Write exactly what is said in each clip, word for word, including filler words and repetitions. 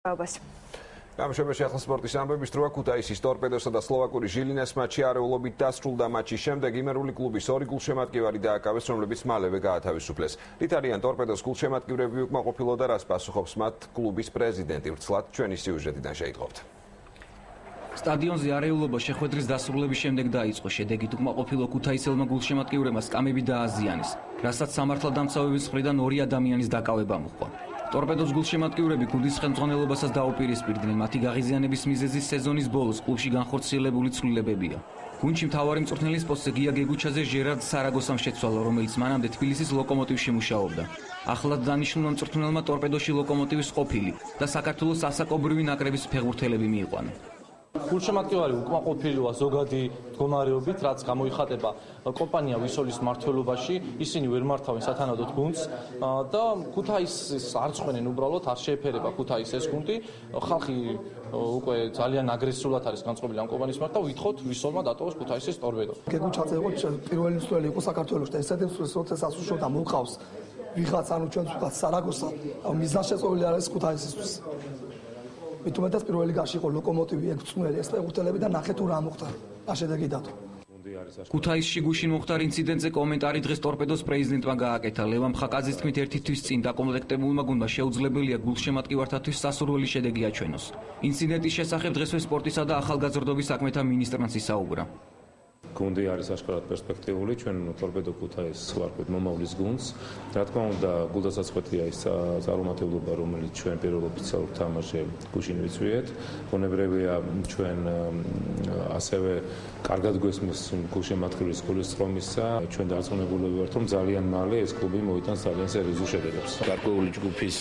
გამშვებაში ახლა სპორტის ამბების დროა. ქუთაისის ტორპედოსა და სლოვაკური ჟილინას მატჩი არეულობით დასრულდა. მატჩის შემდეგ იმერული კლუბის ორი გულშემატკივარი დააკავეს, რომლებიც მალევე გაათავისუფლეს. რით არიან ტორპედოს გულშემატკივრები უკმაყოფილო და რას პასუხობს მათ კლუბის პრეზიდენტი? ვრცლად ჩვენი სიუჟეტიდან შეიტყობთ. სტადიონზე არეულობა შეხვედრის დასრულების შემდეგ დაიწყო. შედეგით უკმაყოფილო ქუთაისელმა გულშემატკივრებმა სკამები დააზიანეს, რასაც სამართალდამცავების მხრიდან ორი ადამიანის დაკავება მოჰყვა. ტორპედოს გულშემატკივრები გუნდის ხელმძღვანელობასაც დაუპირისპირდნენ. მათი გაღიზიანების მიზეზი სეზონის ბოლოს კლუბში განხორციელებული ცვლილებებია. გუნდში მთავარი მწვრთნელის პოსტზე გია გეგუჩაძე ჟერარდ სარაგოსამ შეცვალა, რომელიც მანამდე თბილისის ლოკომოტივში მუშაობდა. ახლად დანიშნულმა მწვრთნელმა ტორპედოში ლოკომოტივის ყოფილი და საქართველოს ასაკობრივი ნაკრების ფეხბურთელები მიიყვანა. გულშემატკივარი უკმაყოფილოა ზოგადი მდგომარეობით, რაც გამოიხატება კომპანია ვისოლის მმართველობაში. ისინი ვერ მართავენ სათანადოდ გუნდს და ქუთაისს არ წყვენენ უბრალოდ, არ შეეფერება ქუთაისს ეს გუნდი. ხალხი უკვე ძალიან აგრესიულად არის განწყობილი ამ კომპანიის მიმართ და ვითხოვთ ვისოლმა დატოვოს ქუთაისის ტორპედო. გეგუჩაძე იყო პირველი მსვლელი იყო საქართველოს და ესეთი მსვლელს როცა ასუშავდა მოყავს ვიღაც ანუ ჩვენს ვიღაც სარაგოსა მიზანშეწონილი არის ქუთაისისთვის. მithumetas პირველი ლიგაში იყო ლოკომოტივი ექვსწნელი ეს ფეხბურთელები და ნახეთ თუ რა მოხდა. რა შედეგი დათო. ქუთაისში გუშინ მოხდარ ინციდენტზე კომენტარი დღეს ტორპედოს პრეზიდენტმა გააკეთა. ლევან მხაკაძის თქმით, ერთი თვის წინ დაკომპლექტებულმა გუნდმა შეუძლებელია გულშემატკივართათვის სასურველი შედეგი აჩვენოს. ინციდენტის შესახებ დღესვე სპორტისა და ახალგაზრდობის საქმეთა მინისტრმაც ისაუბრა. გუნდი არის აშკარად პერსპექტიული, ჩვენ ტორპედო ქუთაისს ვარქვით მომავლის გუნდს. რა თქმა უნდა, გულდასაწყვეტია ის წარუმატებლობა, რომელიც ჩვენ პირველ ოფიციალურ თამაშზე გუშინ ვიწვიეთ. ბუნებრივია ჩვენ ასევე კარგად გვესმის გულშემატკივრის გულისწყრომისა. ჩვენ დარწმუნებულები ვართ, რომ ძალიან მალე ეს კლუბი მოიტანს ძალიან სერიოზულ შედეგებს. გარკვეული ჯგუფის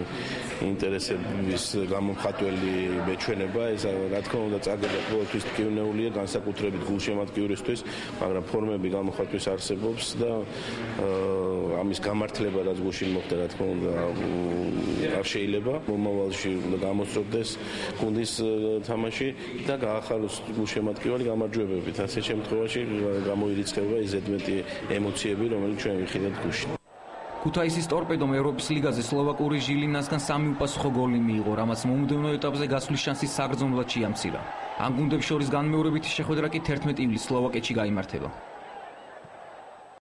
ინტერესების გამომხატველი მეჩვენება, ეს რა თქმა უნდა წაგება ყოველთვის მტკივნეულია, განსაკუთრებით გულშემატკივრის მაგრამ ფორმები გამოხატვის არსებობს და ამის გამართლება რაც გუშინ მოხდა, რა თქმა უნდა, არ შეიძლება მომავალში გამოსწორდეს გუნდის თამაში და გაახაროს გულშემატკივარი გამარჯვებებით. ასეთ შემთხვევაში გამოირიცხება ის ზედმეტი ემოციები, რომელიც ჩვენ ვიხილეთ გუშინ. ქუთაისის ტორპედომ ევროპის ლიგაზე სლოვაკური ჟილინასგან სამი უპასუხო გოლი მიიღო, რამაც მომდევნო ეტაპზე გასვლის შანსი საგრძნობლად შეამცირა. ამ გუნდებს შორის განმეორებითი შეხვედრა კი თერთმეტი ივლისს სლოვაკეთში გაიმართება.